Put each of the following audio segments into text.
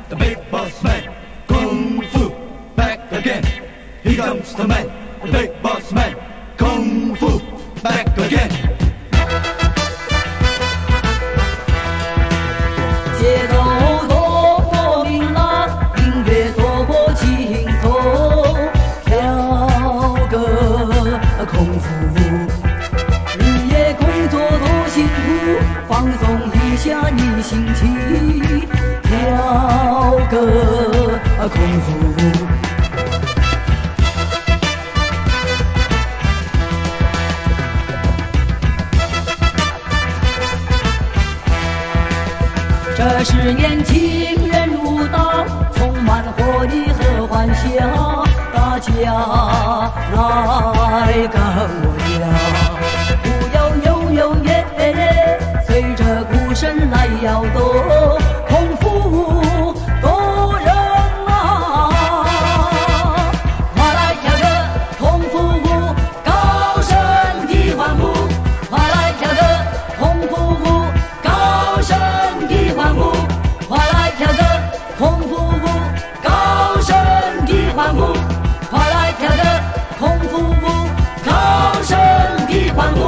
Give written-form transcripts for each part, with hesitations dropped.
the big boss man. Kung Fu, back again. Here comes the man, the big boss man. Kung Fu, back again. 街道多么明朗，音乐多么轻松，跳个空腹。日夜工作多辛苦，放松一下你心情，跳个空腹。这是年轻人舞蹈，充满活力和欢笑，大家来跟我跳，不要扭扭耶耶，随着鼓声来摇动，空腹多热闹，快来跳个空腹舞，高声的欢呼，快来跳个空腹舞，高声的欢呼，快来跳个空腹舞，高声的欢呼，快来跳个空腹舞，高声的欢呼。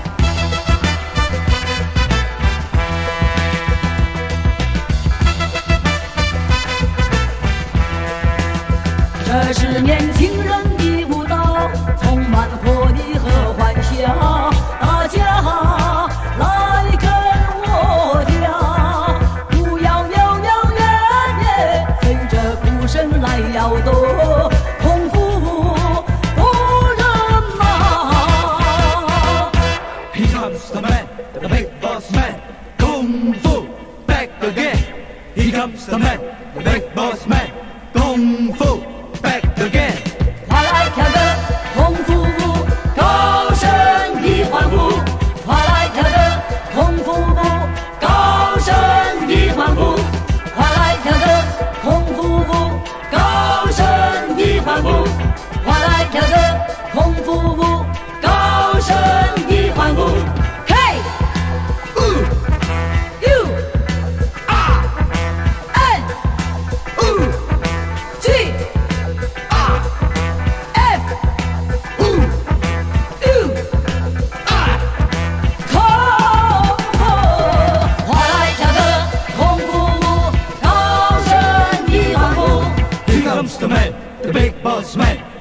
这是年轻人的舞蹈，充满活力和欢笑，大家来跟我跳，不要扭扭耶耶，随着鼓声来摇动，空腹舞多热闹。 Here comes the man, the big boss man. Kung Fu, back again. Here comes the man, the big boss man. Kung Fu, back again. 快来跳个空腹舞，高声的欢呼，快来跳个空腹舞，高声的欢呼，快来跳个空腹舞，高声的欢呼，快来跳个空腹舞，高声的欢呼。K U R N G R F U R 空腹，快来跳个空腹舞，高声的欢呼。 Here comes the man, the big boss man.